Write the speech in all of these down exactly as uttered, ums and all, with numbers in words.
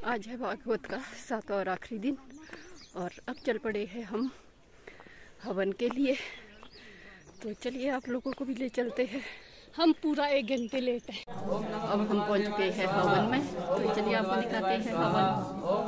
आज है भागवत का सातवां और आखिरी दिन और अब चल पड़े हैं हम हवन के लिए। तो चलिए आप लोगों को भी ले चलते हैं। हम पूरा एक घंटे लेट है। अब हम पहुंच गए हैं हवन में, तो चलिए आपको दिखाते हैं हवन।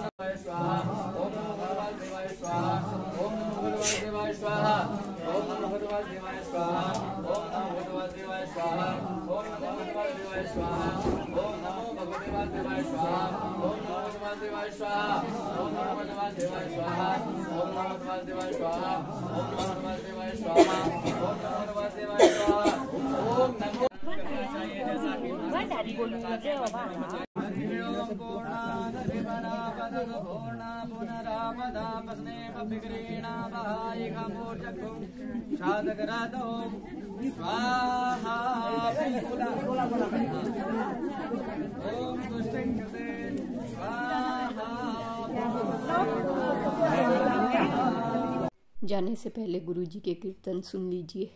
जाने से पहले गुरुजी के कीर्तन सुन लीजिए।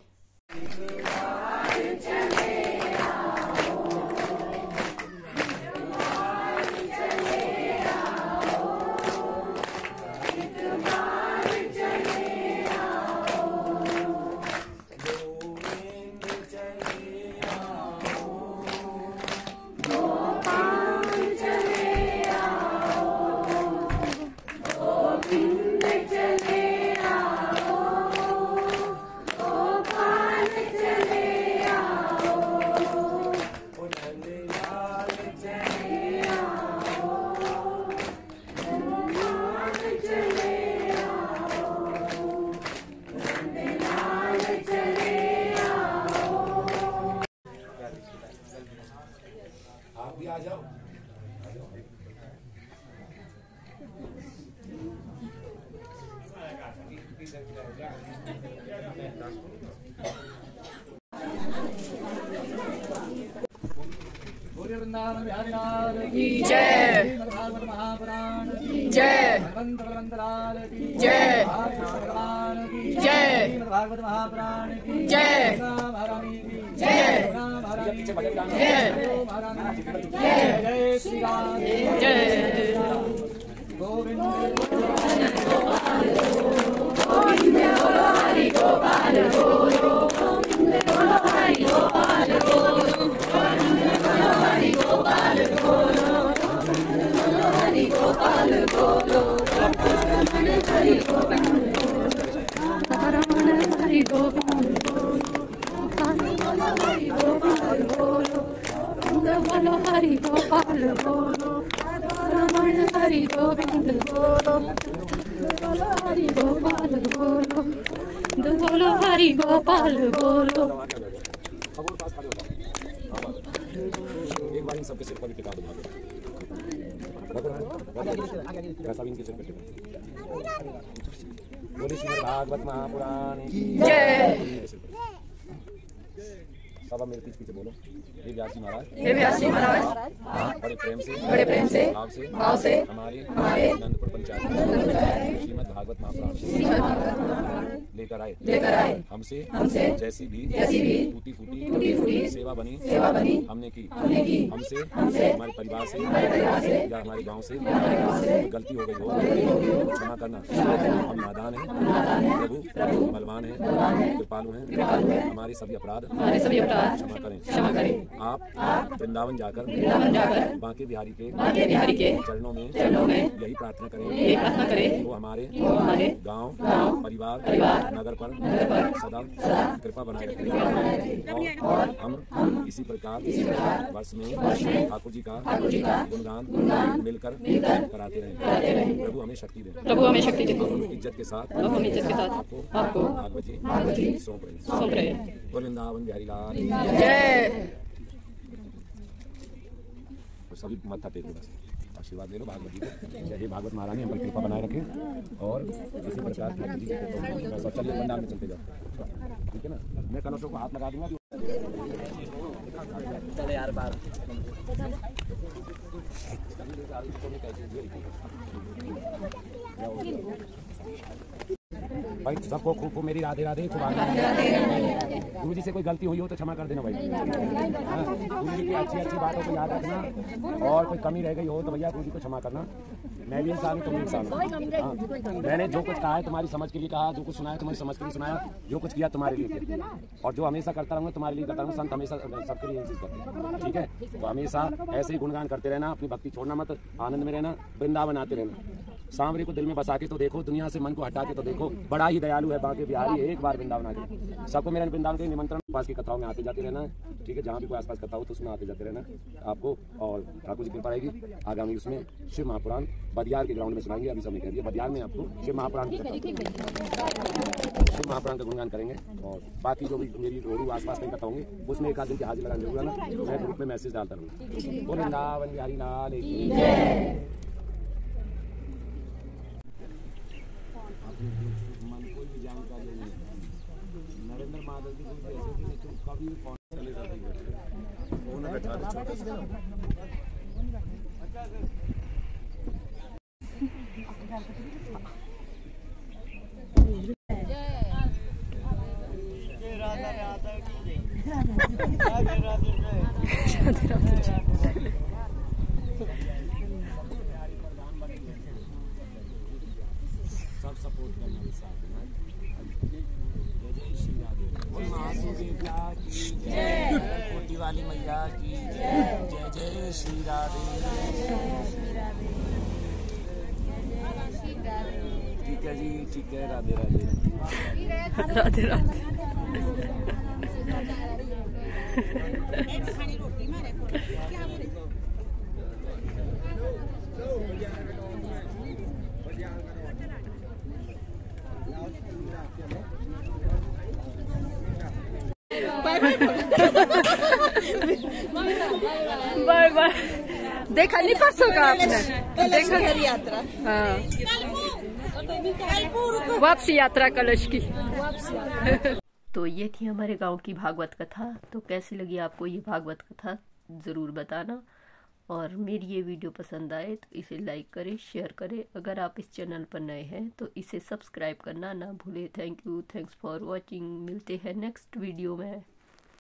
आप भी आ जाओ। वृंदावन बिहारी लाल की जय, भागवत महापुराण जय, भगवंत बलवंत लाल की जय, भगवान की जय, भागवत महापुराण की जय, महारानी की जय, महारानी की जय, महारानी की जय। जय श्री राम जय। गोविंद गोविंद बोलो हरि गोपाल बोलो, गोविंद बोलो हरि गोपाल बोलो, गोविंद बोलो हरि गोपाल बोलो, गोविंद बोलो हरि गोपाल बोलो, रमण हरि गोपाल बोलो, रमण हरि गोपाल बोलो, हरि गोपाल बोलो, गोविंद बोलो हरि गोपाल बोलो, रमण हरि गोविंद बोलो, बोलो हरि गोपाल बोलो, बोलो हरि गोपाल बोलो। एक बार इन सबके सिर पर टिका दो। कैसा भी इनके सिर पर टिका। बोले श्रीमद् भागवत महापुराण की जय। सब मेरे पीछे पीछे बोलो। हे व्यास जी महाराज, हे व्यास जी महाराज, बड़े प्रेम से बड़े प्रेम से भाव से भाव से हमारे हमारे आनंदपुर पंचायत श्रीमद् भागवत महापुराण लेकर आए लेकर आए हमसे हमसे जैसी भी जैसी भी टूटी फूटी टूटी फूटी सेवा बनी सेवा बनी हमने की हमने की हमसे हमसे हमारे परिवार से हमारे परिवार से या हमारे गांव से हमारे गांव से गलती हो गई हो तो क्षमा करना। हम नादान हैं, प्रभु बलवान है, कृपालु हैं, हमारे सभी अपराध हमारे सभी अपराध क्षमा करें। क्षमा करें। आप वृंदावन जाकर वृंदावन जाकर बांके बिहारी के बांके बिहारी के चरणों में चरणों में यही प्रार्थना करें यही प्रार्थना करें वो हमारे वो हमारे गांव गांव परिवार परिवार नगर पर नगर पर सदा सदा कृपा बनाए कृपा बनाए रखें रखें और और हम हम इसी प्रकार इसी प्रकार वर्ष में वर्ष में ठाकुर जी का ठाकुर जी का गुणगान गुणगान मिलकर मिलकर कराते रहें। कराते रहें। प्रभु हमें शक्ति दें। प्रभु हमें शक्ति दे। हम इज्जत के साथ और हम इज्जत के साथ आपको आपको भागवत जी भागवत जी सौंप रहे सौंप रहे हैं। हैं। और वृंदावन बिहारी लाल जय। तो सभी मत्था टेको, बस आशीर्वाद ले लो भागवत जी को। जय हे भागवत महारानी, हम पर कृपा बनाए रखें और इसी प्रकार ठाकुर जी के शौचालय पंडाल में चलते जाओ, ठीक है ना। मैं कलशों को हाथ लगा दूंगा। चले यार बार भाई सबको खूब खूब मेरी राधे राधे। गुरु जी से कोई गलती हुई हो तो क्षमा कर देना भाई। गुरु जी की अच्छी अच्छी बातों को याद रखना, और कोई कमी रह गई हो तो भैया गुरु जी को क्षमा करना। मैं भी इंसान हूँ, तुम भी इंसान हो। मैंने जो कुछ कहा है तुम्हारी समझ के लिए कहा, जो कुछ सुनाया तुम्हारी समझ के लिए सुनाया, जो कुछ किया तुम्हारे लिए किया, और जो हमेशा करता रहूँगा तुम्हारे लिए करता रहूँगा। संत हमेशा सबके लिए ये चीज़ करते हैं, ठीक है। तो हमेशा ऐसे ही गुणगान करते रहना, अपनी भक्ति छोड़ना मत, आनंद में रहना, वृंदावन आते रहना। सांवरे को दिल में बसा के तो देखो, दुनिया से मन को हटा के तो देखो, बड़ा ही दयालु है बांके बिहारी। एक बार वृंदावन आके सबको मेरे वृंदावन के निमंत्रण, पास की कथाओं में आते जाते रहना है, ठीक है। जहाँ भी कोई आसपास कथा हो तो उसमें आते जाते रहना आपको, और ठाकुर जी कृपा रहेगी। आगामी उसमें शिव महापुराण बदियार के ग्राउंड में सुनाएंगे। अभी सबने कह दिया बदियार में आपको शिव महापुराण शिव महापुराण का गुणगान करेंगे, और बाकी जो भी मेरी रोडू आसपास कहीं कथा होंगे उसमें एक आध दिन की हाजिर लगाने जरूर आना। मैं ग्रुप में मैसेज डालता रहूँगा। बोल वृंदावन बिहारी लाल की जय। मन को भी जानकारी नहीं, नरेंद्र माधव जी को ऐसे कि तुम कभी भी फोन चले जाते हो, फोन बैठा दे छोटा सा। सब सपोर्ट करना भी साथ में। जय जय श्री राधे। बोल महासुदेव्या की जय, कोटी वाली मैया की जय। जय जय श्री राधे। ठीक है जी, ठीक है। राधे राधे राधे राधे। Bye bye. देखा नहीं परसों का आपने? देखा यात्रा। हाँ, वापसी यात्रा कलश की। तो ये थी हमारे गांव की भागवत कथा। तो कैसी लगी आपको ये भागवत कथा ज़रूर बताना, और मेरी ये वीडियो पसंद आए तो इसे लाइक करें, शेयर करें। अगर आप इस चैनल पर नए हैं तो इसे सब्सक्राइब करना ना भूलें। Thank you, thanks for watching. मिलते हैं नेक्स्ट वीडियो में।